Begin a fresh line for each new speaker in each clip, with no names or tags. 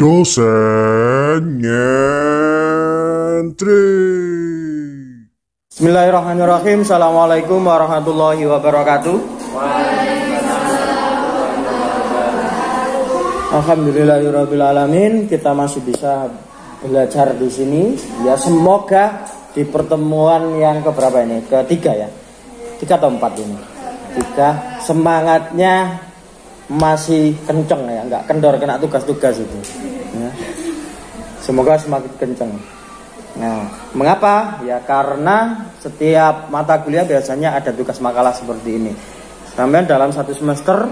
Dosen nyentri.
Bismillahirrahmanirrahim. Assalamualaikum warahmatullahi wabarakatuh. Alhamdulillahirrahmanirrahim. Kita masih bisa belajar di sini. Ya, semoga di pertemuan yang keberapa ini? Ketiga ya? 3 atau 4 ini? 3. Semangatnya masih kenceng ya, nggak kendor kena tugas-tugas itu ya. Semoga semakin kenceng. Nah, mengapa? Ya karena setiap mata kuliah biasanya ada tugas makalah seperti ini. Sampai dalam 1 semester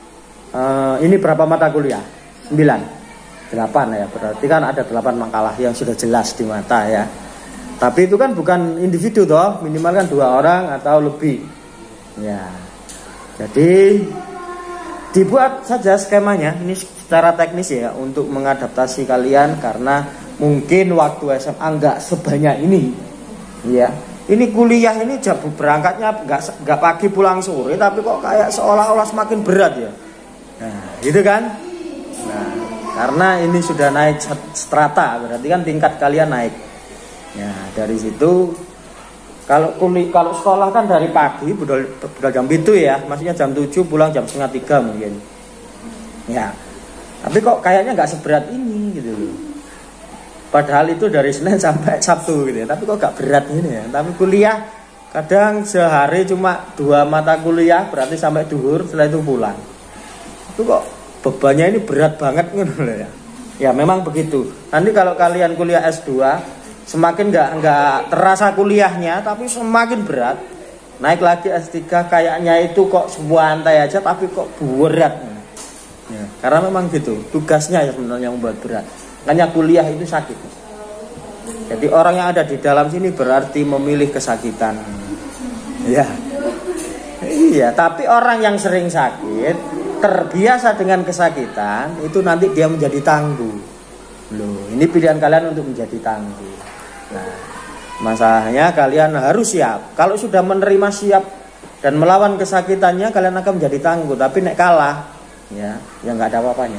ini berapa mata kuliah? 9, 8 ya, berarti kan ada 8 makalah yang sudah jelas di mata ya. Tapi itu kan bukan individu toh, minimal kan 2 orang atau lebih ya. Jadi dibuat saja skemanya ini secara teknis ya, untuk mengadaptasi kalian, karena mungkin waktu SMA nggak sebanyak ini ya. Ini kuliah ini jam berangkatnya nggak pagi pulang sore, tapi kok kayak seolah-olah semakin berat ya. Nah gitu kan. Nah karena ini sudah naik strata, berarti kan tingkat kalian naik ya. Dari situ kalau sekolah kan dari pagi budal jam 7 ya, maksudnya jam 7 pulang jam 2:30 mungkin ya. Tapi kok kayaknya nggak seberat ini gitu loh, padahal itu dari Senin sampai Sabtu gitu ya. Tapi kok nggak berat ini ya. Tapi kuliah kadang sehari cuma 2 mata kuliah, berarti sampai duhur, setelah itu pulang. Itu kok bebannya ini berat banget gitu loh ya. Ya memang begitu. Nanti kalau kalian kuliah S2 semakin nggak terasa kuliahnya, tapi semakin berat. Naik lagi S3 kayaknya itu kok santai aja, tapi kok berat ya, karena memang gitu tugasnya ya sebenarnya yang membuat berat. Makanya kuliah itu sakit. Jadi orang yang ada di dalam sini berarti memilih kesakitan ya. Iya, tapi orang yang sering sakit, terbiasa dengan kesakitan, itu nanti dia menjadi tangguh. Loh, ini pilihan kalian untuk menjadi tangguh. Nah, masalahnya kalian harus siap. Kalau sudah menerima siap dan melawan kesakitannya, kalian akan menjadi tangguh. Tapi nek kalah, ya nggak ada apa-apanya.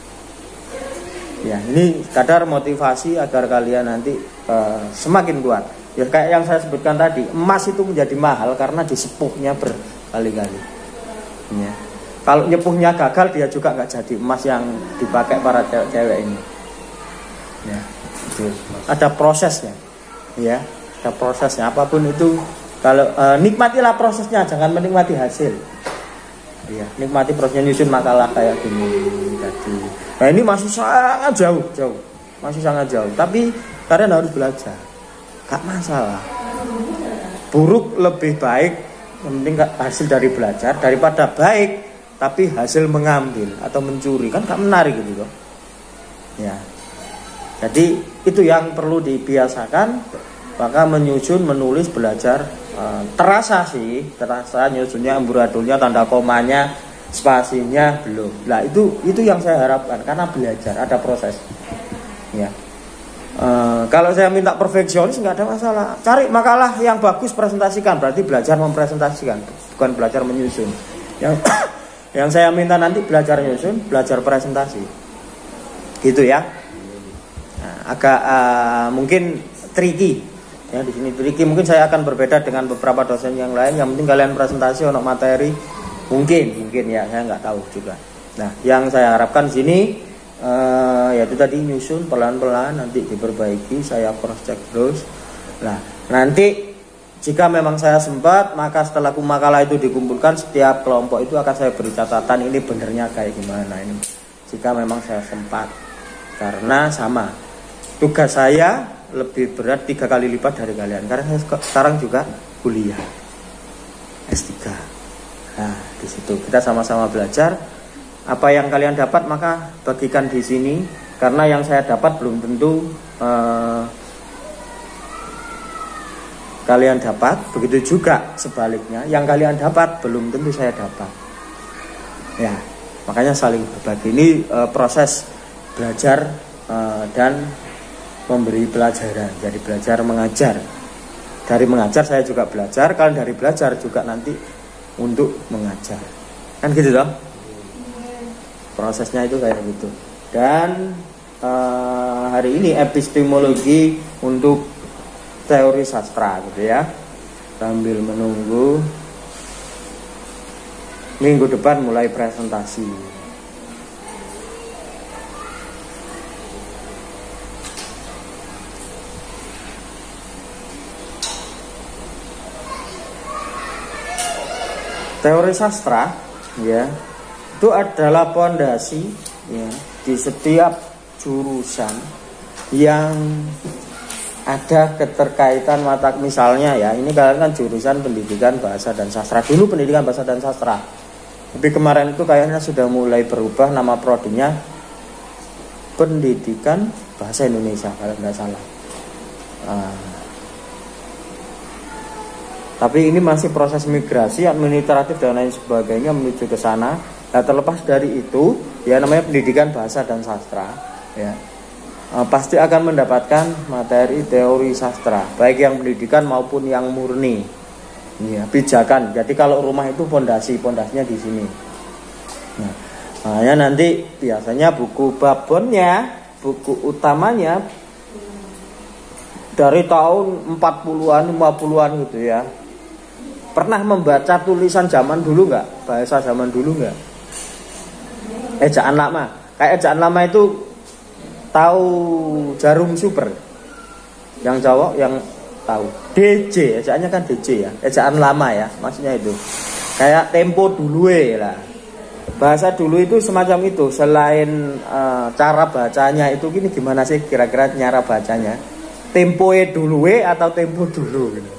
Ya, ini kadar motivasi agar kalian nanti semakin kuat. Ya kayak yang saya sebutkan tadi, emas itu menjadi mahal karena disepuhnya berkali-kali. Ya. Kalau nyepuhnya gagal, dia juga nggak jadi emas yang dipakai para cewek-cewek ini. Ya. Ada prosesnya ya, ada prosesnya. Apapun itu, kalau nikmatilah prosesnya, jangan menikmati hasil ya. Nikmati prosesnya nyusun makalah kayak gini tadi. Nah ini masih sangat jauh, masih sangat jauh, tapi kalian harus belajar, gak masalah. Buruk lebih baik, yang penting hasil dari belajar, daripada baik tapi hasil mengambil atau mencuri, kan gak menarik gitu loh ya. Jadi itu yang perlu dibiasakan. Maka menyusun, menulis, belajar terasa nyusunnya, amburadulnya, tanda komanya, spasinya belum. Nah itu yang saya harapkan, karena belajar ada proses ya. Kalau saya minta perfeksionis nggak ada masalah. Cari makalah yang bagus, presentasikan, berarti belajar mempresentasikan, bukan belajar menyusun. Yang saya minta nanti belajar nyusun, belajar presentasi gitu ya. Agak mungkin tricky ya, di sini tricky. Mungkin saya akan berbeda dengan beberapa dosen yang lain. Yang penting kalian presentasi untuk materi, mungkin ya, saya nggak tahu juga. Nah yang saya harapkan di sini yaitu tadi nyusun pelan-pelan, nanti diperbaiki, saya cross check terus. Nah nanti jika memang saya sempat, maka setelah makalah itu dikumpulkan, setiap kelompok itu akan saya beri catatan, ini benernya kayak gimana ini, jika memang saya sempat. Karena sama, tugas saya lebih berat 3 kali lipat dari kalian, karena saya sekarang juga kuliah S3. Nah, di situ kita sama-sama belajar. Apa yang kalian dapat maka bagikan di sini, karena yang saya dapat belum tentu kalian dapat. Begitu juga sebaliknya, yang kalian dapat belum tentu saya dapat. Ya, makanya saling berbagi. Ini proses belajar dan memberi pelajaran. Jadi belajar mengajar. Dari mengajar saya juga belajar, kalian dari belajar juga nanti untuk mengajar. Kan gitu toh? Prosesnya itu kayak gitu. Dan hari ini epistemologi untuk teori sastra gitu ya. Sambil menunggu minggu depan mulai presentasi. Teori sastra ya itu adalah pondasi ya di setiap jurusan yang ada keterkaitan mata, misalnya ya ini kalian kan jurusan pendidikan bahasa dan sastra, dulu pendidikan bahasa dan sastra, tapi kemarin itu kayaknya sudah mulai berubah nama prodinya pendidikan bahasa Indonesia kalau nggak salah. Tapi ini masih proses migrasi administratif dan lain sebagainya menuju ke sana. Nah, terlepas dari itu, ya namanya pendidikan bahasa dan sastra, ya pasti akan mendapatkan materi teori sastra, baik yang pendidikan maupun yang murni, ya pijakan. Jadi kalau rumah itu pondasinya di sini. Nah, makanya nanti biasanya buku babonnya, buku utamanya dari tahun 40-an, 50-an gitu ya. Pernah membaca tulisan zaman dulu nggak? Bahasa zaman dulu nggak? Ejaan lama. Kayak ejaan lama itu tahu jarum super. Yang cowok yang tahu. DJ, ejaannya kan DJ ya. Ejaan lama ya, maksudnya itu. Kayak tempo dulu lah. Bahasa dulu itu semacam itu. Selain cara bacanya itu gini, gimana sih kira-kira cara bacanya? Tempoe dulu atau tempo dulu gitu.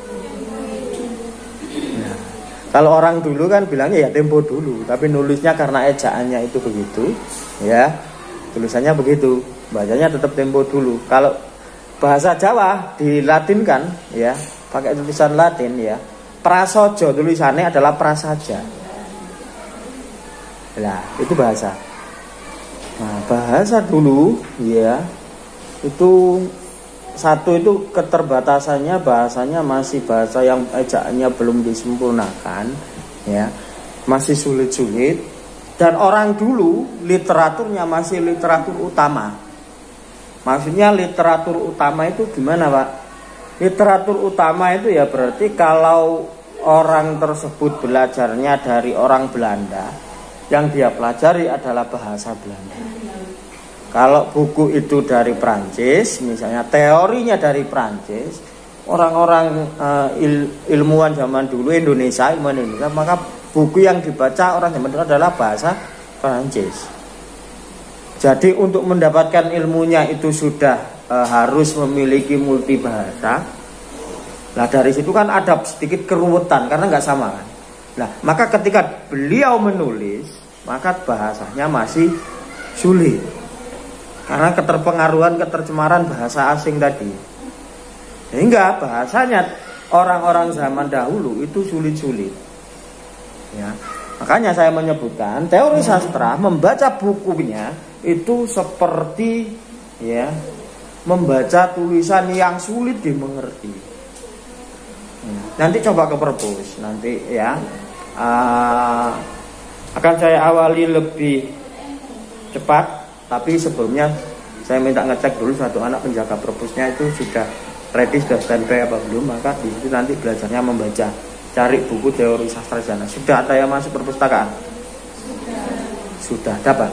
Kalau orang dulu kan bilangnya ya tempo dulu, tapi nulisnya karena ejaannya itu begitu, ya tulisannya begitu, bacanya tetap tempo dulu. Kalau bahasa Jawa dilatinkan, ya pakai tulisan Latin, ya prasaja tulisannya adalah prasaja. Nah itu bahasa. Nah bahasa dulu, ya itu satu itu keterbatasannya bahasanya masih bahasa yang ejaannya belum disempurnakan ya, masih sulit-sulit, dan orang dulu literaturnya masih literatur utama. Maksudnya literatur utama itu gimana Pak? Literatur utama itu ya berarti kalau orang tersebut belajarnya dari orang Belanda, yang dia pelajari adalah bahasa Belanda. Kalau buku itu dari Prancis, misalnya teorinya dari Prancis, orang-orang ilmuwan zaman dulu ilmuwan Indonesia, maka buku yang dibaca orang zaman dulu adalah bahasa Prancis. Jadi untuk mendapatkan ilmunya itu sudah harus memiliki multibahasa. Nah dari situ kan ada sedikit keruwetan karena nggak sama kan. Nah maka ketika beliau menulis, maka bahasanya masih sulit. Karena ketercemaran bahasa asing tadi. Sehingga bahasanya orang-orang zaman dahulu itu sulit-sulit. Ya. Makanya saya menyebutkan teori sastra membaca bukunya itu seperti ya membaca tulisan yang sulit dimengerti. Nanti coba ke perpus nanti ya. Akan saya awali lebih cepat. Tapi sebelumnya saya minta ngecek dulu satu anak penjaga perpusnya itu sudah ready, sudah standby apa belum. Maka di situ nanti belajarnya membaca, cari buku teori sastra sana. Sudah ada yang masuk perpustakaan? Sudah dapat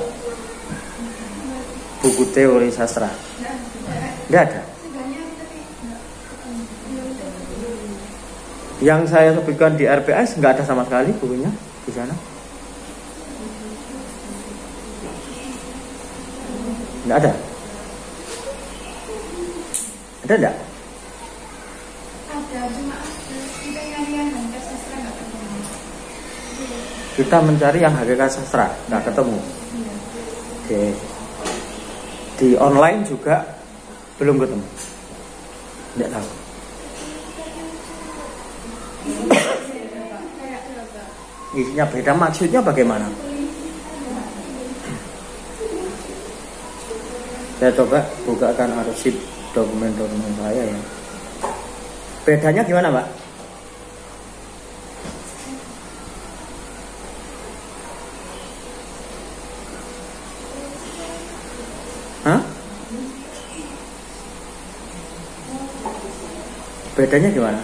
buku teori sastra? Tidak ada. Yang saya sebutkan di RPS nggak ada sama sekali bukunya di sana. Nggak ada. Ada enggak?
Ada, cuma kita nyari yang hakikat sastra nggak ketemu.
Kita mencari yang hakikat sastra nggak ketemu.
Iya.
Oke. Di online juga belum ketemu. Nggak tahu. Isinya beda, maksudnya bagaimana? Saya coba bukakan arsip dokumen-dokumen saya ya. Bedanya gimana Mbak? Hah? Bedanya gimana?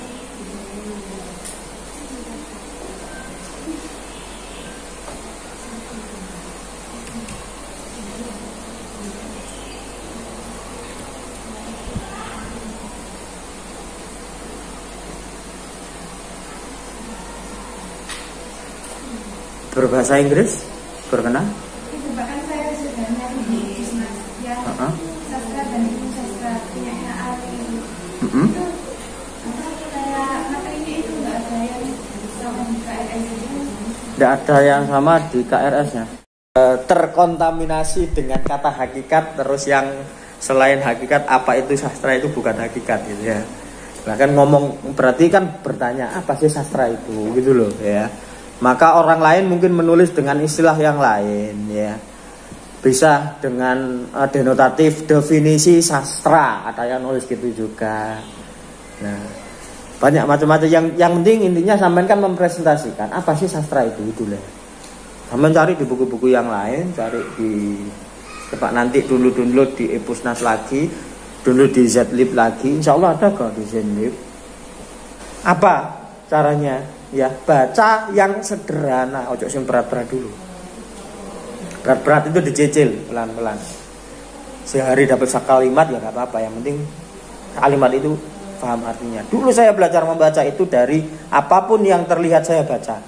Berbahasa Inggris berkenan?
Itu bahkan saya sudah nyari di Mas ya. Sastra dan ilmu sastra punya Ali itu kayak materinya itu nggak ada yang sama di KRS itu.
Tidak ada yang sama di KRS-nya. Terkontaminasi dengan kata hakikat, terus yang selain hakikat apa itu sastra itu bukan hakikat gitu ya. Bahkan ngomong berarti kan bertanya apa sih sastra itu gitu loh ya. Maka orang lain mungkin menulis dengan istilah yang lain ya. Bisa dengan denotatif definisi sastra, ada yang nulis gitu juga. Nah, banyak macam-macam yang penting intinya sampean kan mempresentasikan apa sih sastra itu lah. Sampean cari di buku-buku yang lain, cari di coba nanti download di Epusnas lagi, download di Zlib lagi, insya Allah ada kok di Zlib. Apa caranya? Ya, baca yang sederhana, ojo sing berat-berat dulu. Berat-berat itu dicicil pelan-pelan. Sehari dapat sekalimat ya nggak apa-apa, yang penting kalimat itu paham artinya. Dulu saya belajar membaca itu dari apapun yang terlihat saya baca.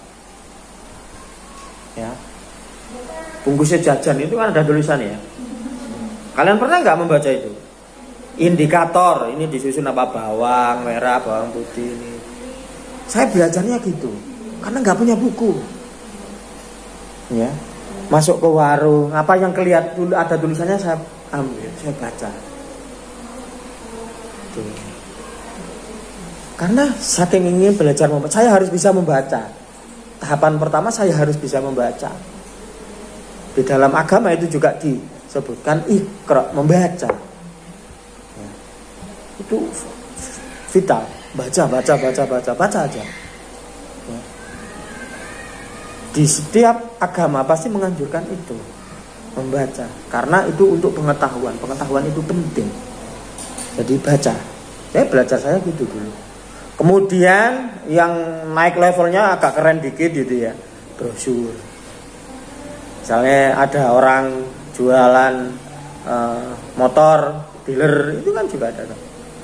Ya. Bungkusnya jajan itu kan ada tulisannya ya. Kalian pernah nggak membaca itu? Indikator, ini disusun apa bawang merah, bawang putih ini. Saya belajarnya gitu, karena nggak punya buku. Ya, masuk ke warung, apa yang kelihatan dulu ada tulisannya saya ambil, saya baca. Tuh. Karena saking ingin belajar membaca, saya harus bisa membaca. Tahapan pertama saya harus bisa membaca. Di dalam agama itu juga disebutkan iqra, membaca. Ya. Itu vital. Baca aja ya. Di setiap agama pasti menganjurkan itu, membaca, karena itu untuk pengetahuan itu penting. Jadi baca. Saya belajar saya gitu dulu. Kemudian yang naik levelnya agak keren dikit gitu ya, brosur. Misalnya ada orang jualan motor, dealer, itu kan juga ada.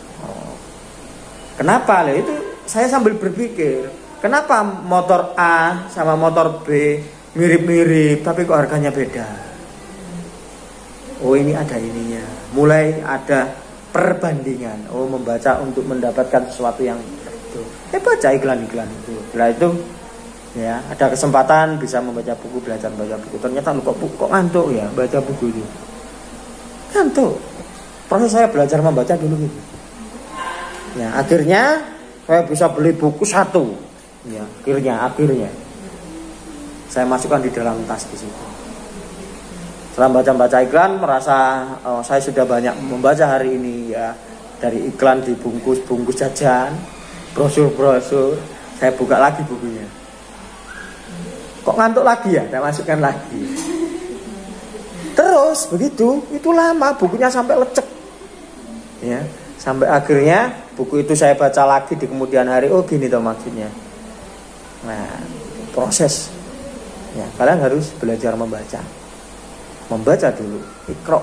Kenapa? Lah itu saya sambil berpikir, kenapa motor A sama motor B mirip-mirip tapi kok harganya beda? Oh, ini ada ininya. Mulai ada perbandingan. Oh, membaca untuk mendapatkan sesuatu yang itu. Baca iklan-iklan itu. Setelah itu ya, ada kesempatan bisa membaca buku, belajar baca buku. Ternyata kok ngantuk ya baca buku itu. Ngantuk. Proses saya belajar membaca dulu gitu. Ya, akhirnya saya bisa beli buku satu. Ya, akhirnya saya masukkan di dalam tas di situ. Setelah baca iklan, merasa saya sudah banyak membaca hari ini ya. Dari iklan di bungkus jajan, brosur, saya buka lagi bukunya. Kok ngantuk lagi ya? Saya masukkan lagi. Terus begitu, itu lama bukunya sampai lecek. Ya. Sampai akhirnya buku itu saya baca lagi di kemudian hari. Oh, gini toh maksudnya. Nah, proses. Ya, kalian harus belajar membaca. Membaca dulu. Iqra.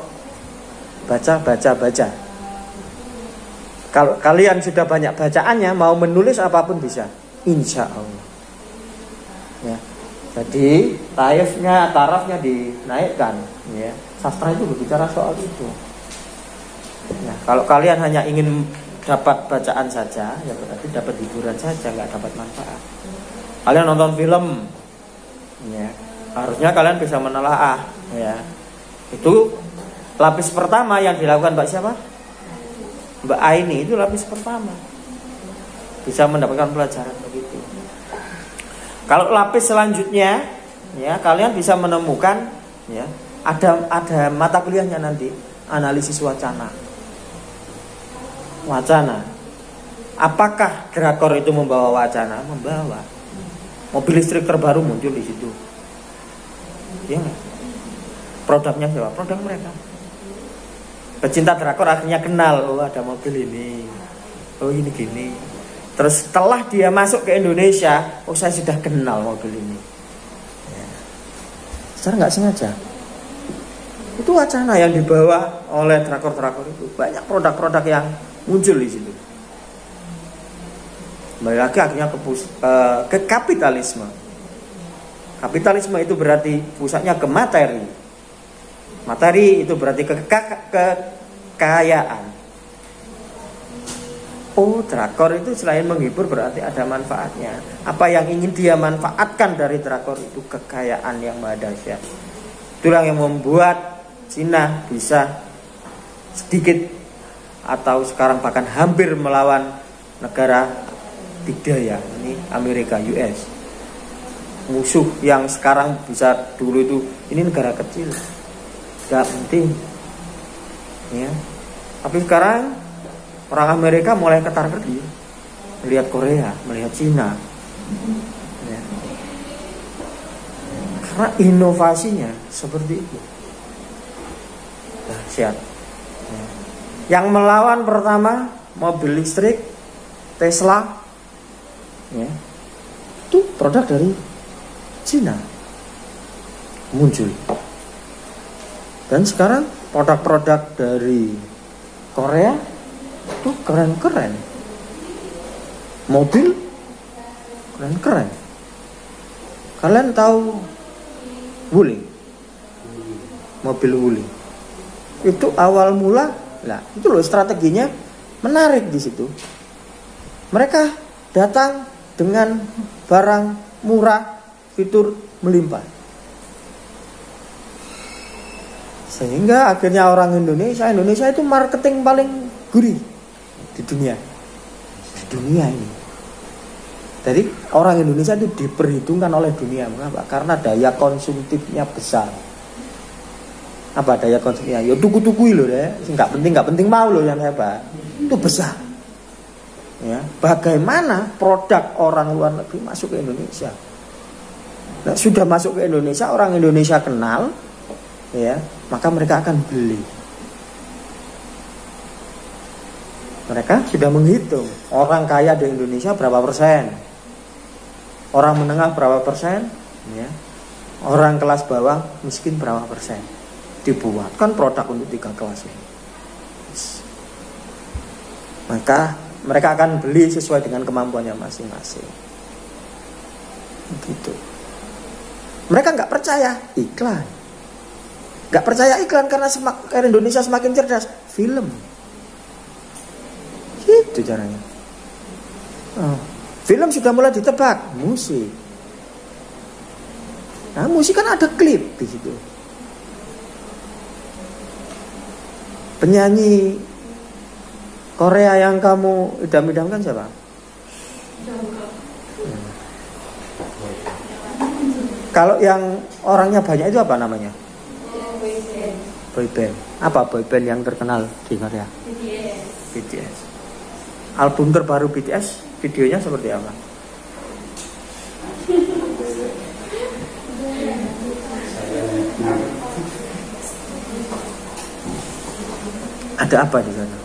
Baca. Kalau kalian sudah banyak bacaannya, mau menulis apapun bisa. Insya Allah. Ya. Jadi tarafnya dinaikkan. Ya. Sastra itu berbicara soal itu. Nah, kalau kalian hanya ingin dapat bacaan saja, ya berarti dapat hiburan saja, nggak dapat manfaat. Kalian nonton film, ya harusnya kalian bisa menelaah, ya. Itu lapis pertama yang dilakukan Mbak siapa? Mbak Aini, itu lapis pertama. Bisa mendapatkan pelajaran begitu. Kalau lapis selanjutnya, ya kalian bisa menemukan, ya ada mata kuliahnya nanti, analisis wacana. Apakah Drakor itu membawa wacana? Membawa. Mobil listrik terbaru muncul di situ. Ya, produknya siapa? Produk mereka. Pecinta drakor akhirnya kenal, oh ada mobil ini, oh ini gini. Terus setelah dia masuk ke Indonesia, oh saya sudah kenal mobil ini. Ya. Secara nggak sengaja. Itu wacana yang dibawa oleh drakor-drakor itu. Banyak produk-produk yang muncul di situ. Kembali lagi akhirnya ke kapitalisme. Kapitalisme itu berarti pusatnya ke materi. Materi itu berarti kekayaan. Oh, drakor itu selain menghibur berarti ada manfaatnya. Apa yang ingin dia manfaatkan dari drakor itu kekayaan yang maha dahsyat. Itulah yang membuat Cina bisa sedikit atau sekarang bahkan hampir melawan negara dikdaya, ini Amerika, US. Musuh yang sekarang bisa dulu itu ini negara kecil. Gak penting ya. Tapi sekarang orang Amerika mulai ketar-ketir melihat Korea, melihat Cina ya. Karena inovasinya seperti itu dahsyat ya. Yang melawan pertama mobil listrik Tesla ya. Itu produk dari Cina muncul. Dan sekarang produk-produk dari Korea itu keren-keren. Mobil keren-keren. Kalian tahu Wuling? Mobil Wuling. Itu awal mula, lah itu loh strateginya menarik di situ. Mereka datang dengan barang murah, fitur melimpah. Sehingga akhirnya orang Indonesia itu marketing paling gurih di dunia. Di dunia ini. Jadi orang Indonesia itu diperhitungkan oleh dunia. Mengapa? Karena daya konsumtifnya besar. Apa daya konsumtifnya? Ya tuku-tuku loh deh. Enggak penting mau loh yang hebat. Itu besar. Ya, bagaimana produk orang luar negeri masuk ke Indonesia? Nah, sudah masuk ke Indonesia, orang Indonesia kenal, ya, maka mereka akan beli. Mereka sudah menghitung orang kaya di Indonesia berapa persen, orang menengah berapa persen, ya, orang kelas bawah miskin berapa persen. Dibuatkan produk untuk 3 kelas ini. Maka mereka akan beli sesuai dengan kemampuannya masing-masing. Gitu. Mereka nggak percaya iklan. Nggak percaya iklan karena Indonesia semakin cerdas. Film. Gitu caranya. Film sudah mulai ditebak. Musik. Nah, musik kan ada klip di situ. Penyanyi Korea yang kamu idam-idamkan siapa? Kalau yang orangnya banyak itu apa namanya? Boyband. Apa boyband yang terkenal di Korea? BTS. Album terbaru BTS, videonya seperti apa? Ada apa di sana?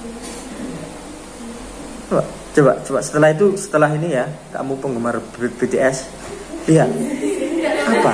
Coba setelah ini ya, kamu penggemar BTS, lihat apa?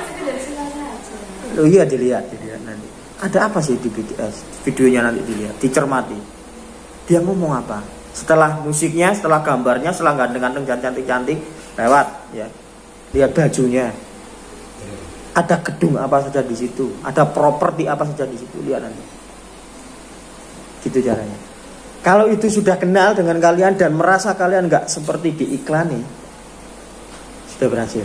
Oh iya dilihat nanti. Ada apa sih di BTS? Videonya nanti dilihat, dicermati. Dia ngomong apa? Setelah musiknya, setelah gambarnya, setelah ganteng-ganteng dan cantik-cantik lewat, ya. Lihat bajunya. Ada gedung apa saja di situ, ada properti apa saja di situ, lihat nanti. Gitu caranya. Kalau itu sudah kenal dengan kalian dan merasa kalian nggak seperti diiklani, sudah berhasil.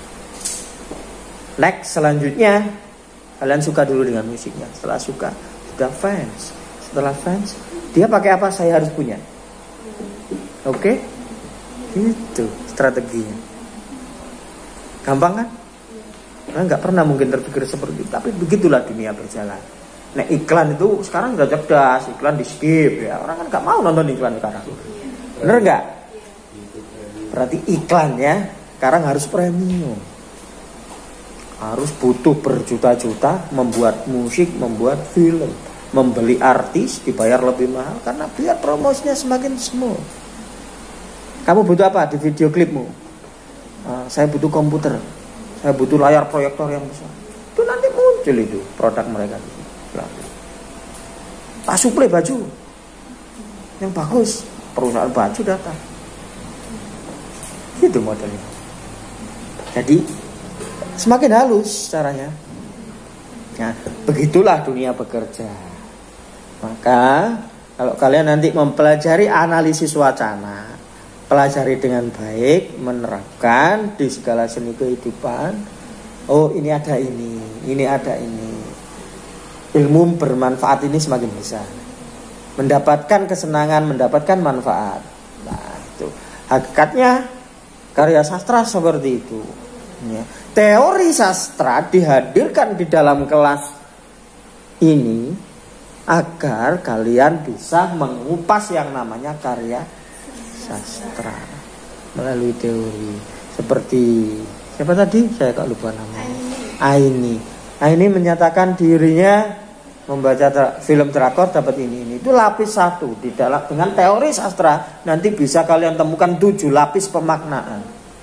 Next selanjutnya, kalian suka dulu dengan musiknya. Setelah suka, sudah fans. Setelah fans, dia pakai apa saya harus punya. Oke? Itu strateginya. Gampang kan? Kalian nggak pernah mungkin terpikir seperti itu, tapi begitulah dunia berjalan. Nah iklan itu sekarang udah cerdas, iklan di skip ya. Orang kan gak mau nonton iklan sekarang. Bener gak? Berarti iklannya sekarang harus premium. Harus butuh berjuta-juta membuat musik, membuat film. membeli artis dibayar lebih mahal karena biar promosinya semakin smooth. Kamu butuh apa di video klipmu? Saya butuh komputer, saya butuh layar proyektor yang besar. Itu nanti muncul itu produk mereka. Tak suplai baju yang bagus, perusahaan baju datang. Itu modelnya. Jadi semakin halus caranya. Nah, begitulah dunia bekerja. Maka kalau kalian nanti mempelajari analisis wacana, pelajari dengan baik, menerapkan di segala seni kehidupan. Oh, ini ada ini ada ini. Ilmu bermanfaat ini semakin besar. Mendapatkan kesenangan, mendapatkan manfaat. Nah, itu hakikatnya karya sastra seperti itu. Ya. Teori sastra dihadirkan di dalam kelas ini agar kalian bisa mengupas yang namanya karya sastra melalui teori. Seperti siapa tadi? Saya kok lupa namanya. Aini menyatakan dirinya membaca film drakor dapat ini. Itu lapis 1 di dalam dengan teori sastra nanti bisa kalian temukan 7 lapis pemaknaan.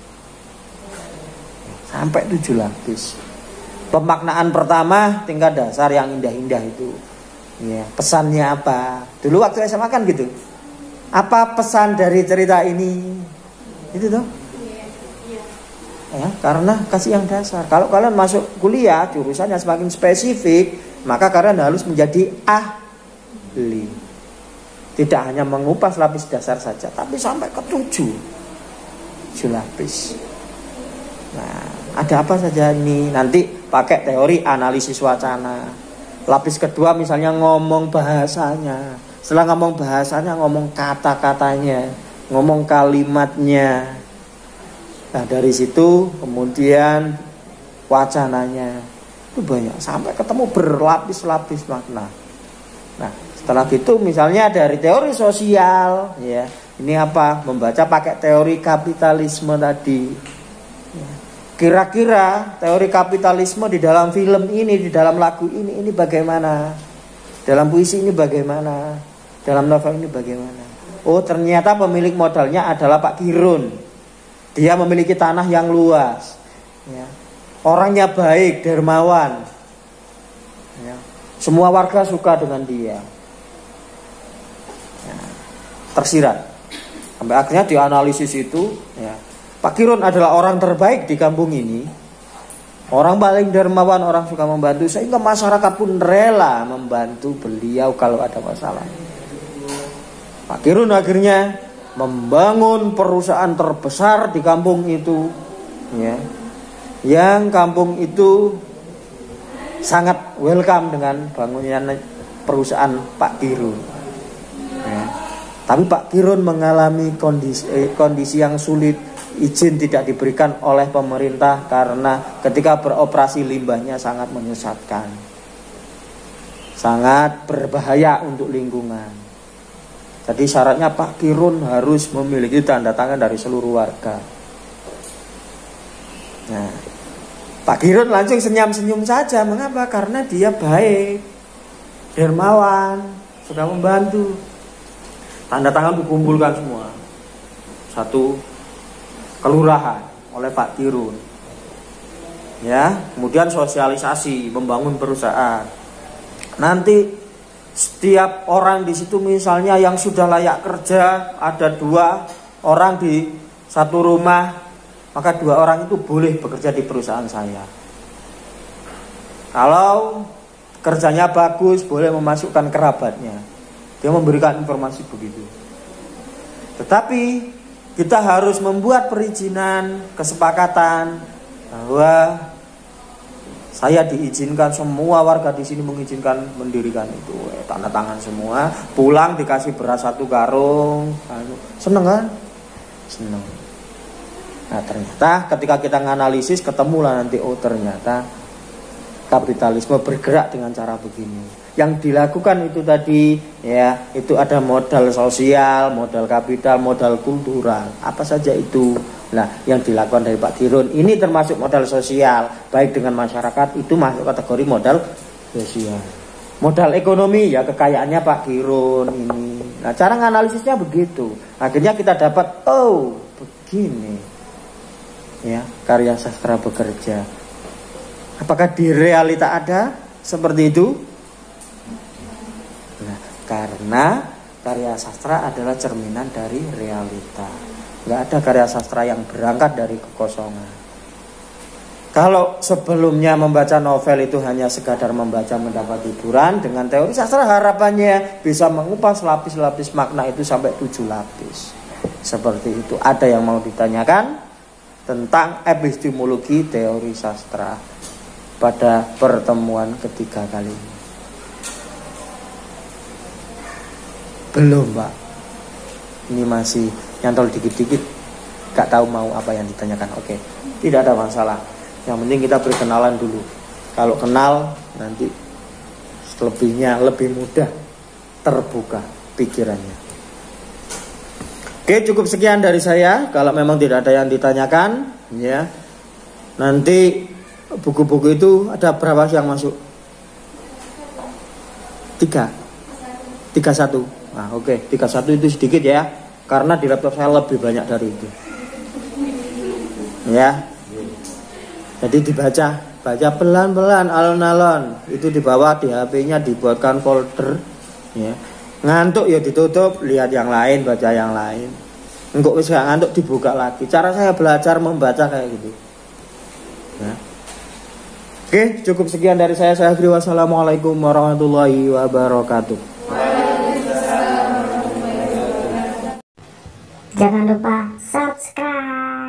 Sampai 7 lapis. Pemaknaan pertama tingkat dasar yang indah-indah itu. Ya, pesannya apa? Dulu waktu SMA kan gitu. Apa pesan dari cerita ini? Itu tuh. Ya, karena kasih yang dasar. Kalau kalian masuk kuliah jurusannya semakin spesifik, maka kalian harus menjadi ahli. Tidak hanya mengupas lapis dasar saja, tapi sampai ke 7 lapis. Nah, ada apa saja ini? Nanti pakai teori analisis wacana. Lapis kedua misalnya ngomong bahasanya. Setelah ngomong bahasanya, ngomong kata-katanya, ngomong kalimatnya. Nah, dari situ kemudian wacananya. Itu banyak sampai ketemu berlapis-lapis makna. Nah, setelah itu misalnya dari teori sosial, ya. Ini apa? Membaca pakai teori kapitalisme tadi. Kira-kira teori kapitalisme di dalam film ini, di dalam lagu ini bagaimana? Dalam puisi ini bagaimana? Dalam novel ini bagaimana? Oh, ternyata pemilik modalnya adalah Pak Kirun. Dia memiliki tanah yang luas. Ya. Orangnya baik, dermawan. Ya. Semua warga suka dengan dia. Ya. Tersirat. Sampai akhirnya dianalisis itu, ya. Pak Kirun adalah orang terbaik di kampung ini. Orang paling dermawan, orang suka membantu, sehingga masyarakat pun rela membantu beliau kalau ada masalah. Pak Kirun akhirnya membangun perusahaan terbesar di kampung itu, ya. Yang kampung itu sangat welcome dengan bangunan perusahaan Pak Kirun. Ya. Tapi Pak Kirun mengalami kondisi yang sulit. Izin tidak diberikan oleh pemerintah karena ketika beroperasi limbahnya sangat menyesatkan, sangat berbahaya untuk lingkungan. Jadi syaratnya Pak Kirun harus memiliki tanda tangan dari seluruh warga. Nah, Pak Kirun langsung senyum-senyum saja. Mengapa? Karena dia baik, dermawan, sudah membantu. Tanda tangan dikumpulkan semua. Satu kelurahan oleh Pak Kirun. Ya, kemudian sosialisasi, membangun perusahaan. Nanti setiap orang di situ misalnya yang sudah layak kerja, ada 2 orang di satu rumah, maka 2 orang itu boleh bekerja di perusahaan saya. Kalau kerjanya bagus, boleh memasukkan kerabatnya. Dia memberikan informasi begitu. Tetapi kita harus membuat perizinan, kesepakatan bahwa saya diizinkan, semua warga di sini mengizinkan mendirikan itu. Tanda tangan semua, pulang dikasih beras 1 karung. Seneng kan? Seneng. Nah, ternyata ketika kita menganalisis ketemulah nanti, oh ternyata kapitalisme bergerak dengan cara begini. Yang dilakukan itu tadi, ya, itu ada modal sosial, modal kapital, modal kultural, apa saja itu. Nah, yang dilakukan dari Pak Kirun ini termasuk modal sosial, baik dengan masyarakat, itu masuk kategori modal sosial. Modal ekonomi ya kekayaannya Pak Kirun ini. Nah, cara nganalisisnya begitu. Akhirnya kita dapat, oh begini ya karya sastra bekerja. Apakah di realita ada seperti itu? Nah, karena karya sastra adalah cerminan dari realita. Nggak ada karya sastra yang berangkat dari kekosongan. Kalau sebelumnya membaca novel itu hanya sekadar membaca mendapat hiburan, dengan teori sastra harapannya bisa mengupas lapis-lapis makna itu sampai 7 lapis. Seperti itu. Ada yang mau ditanyakan tentang epistemologi teori sastra pada pertemuan ketiga kali ini? Belum, Pak. Ini masih nyantol dikit-dikit, gak tahu mau apa yang ditanyakan. Oke, tidak ada masalah. Yang penting kita berkenalan dulu. Kalau kenal nanti selebihnya lebih mudah terbuka pikirannya. Oke, cukup sekian dari saya. Kalau memang tidak ada yang ditanyakan, ya. Nanti buku-buku itu ada berapa yang masuk? 31. Nah, oke, 31 itu sedikit ya. Karena di laptop saya lebih banyak dari itu. Ya. Jadi baca pelan-pelan, alon-alon. Itu di bawah di HP-nya dibuatkan folder, ya. Ngantuk ya ditutup, lihat yang lain, baca yang lain. Enggak wis ngantuk dibuka lagi. Cara saya belajar membaca kayak gitu. Ya. Oke, cukup sekian dari saya. Saya akhiri, wassalamualaikum warahmatullahi wabarakatuh.
Jangan lupa subscribe.